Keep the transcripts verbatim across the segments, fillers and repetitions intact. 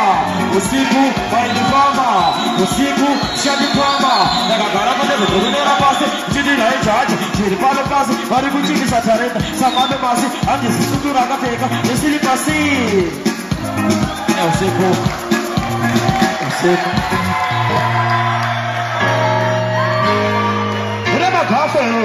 usiku wainifama, usiku shadikwama, nakagara kwenye kutunera pasi, jini la ijaji, jini pale pasi, maribu chini satareta, samame pasi, angisi sutura kateka, nisili pasi. Ya usiku, usiku. Urema kafe yo.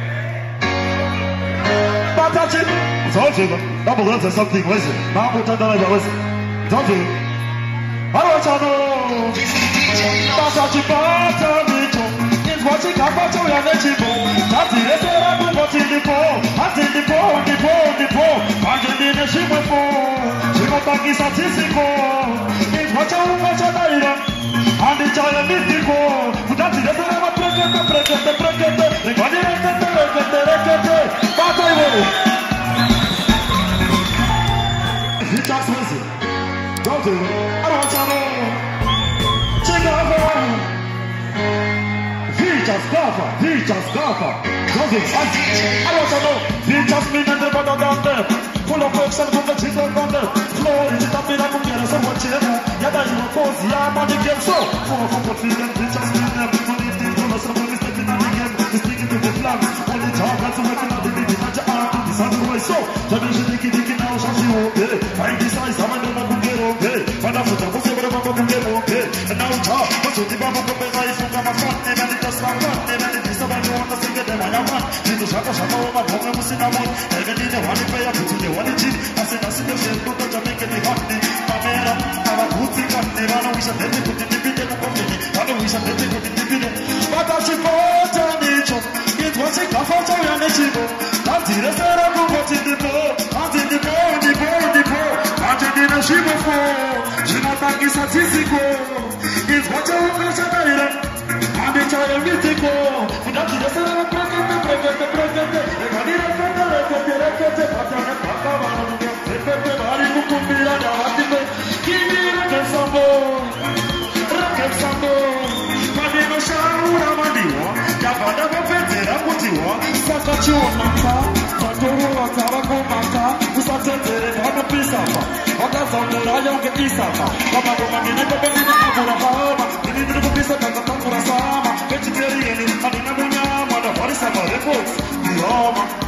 Batachi, zojiba, double learns something, listen, Mambo Tandala, listen, don't you? I don't know. Batachi, Batachi, in watching Kapato and the Chipo, that's it, that's what I'm what's in the ball, that's in the ball, the ball, the ball, and in the ship of four, Chimotaki Satisico, in watching Pachadaira, and the giant mythico, that's it, that's what I'm present, the present, the present, the present, the present, Bataille. He talks with it. Don't do it. I don't want to know. Check out on. He just got her. He just got her. Don't do it. I don't want to know. He just mean and the brother down there. Full of folks and from the cheese on there. Flow is it up in a cookie and so much. Yeah, that you will force. Yeah, but it gets so. Full of folks and he just mean them. When it's the dollar, someone is taking on the game. He's sticking to the plan. When it's hard, that's what I'm doing. It's not your arm. It's not the way so. Tell me, she think it. Okay, find this size, I'm never going to get okay. But I'm not going to get okay. And now it's hard, but to the Baba Kopena is from my front, and then it does not run, and then it is the one who wants to sing it, and I want. Did the Shaka Shaka over Boga Musinamon, and then the one pay up to the one cheap. I said, I see the shell, look at Jamaica, the hot day. Pamela, I'm a good thing, and they run away, and then they put in the video of company. I know we should let it put in the video. But I should go to nature. It was a comfort on the chibo. That's the rest of the boat in the boat, and in the boat. Shimo fo, shimo tangi satisiko. Is what you want to say. And it's all mythico. Without the rest of the president, the president, the president, the president, the president, the Vegetarian, I don't know, I'm on the body, some of the folks.